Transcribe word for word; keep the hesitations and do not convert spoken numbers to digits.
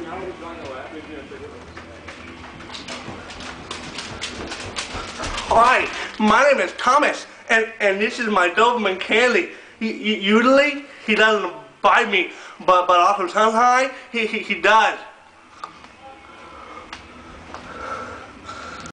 Hi, my name is Thomas, and, and this is my Doberman Kelly. Usually, he doesn't bite me, but, but oftentimes he, he, he does.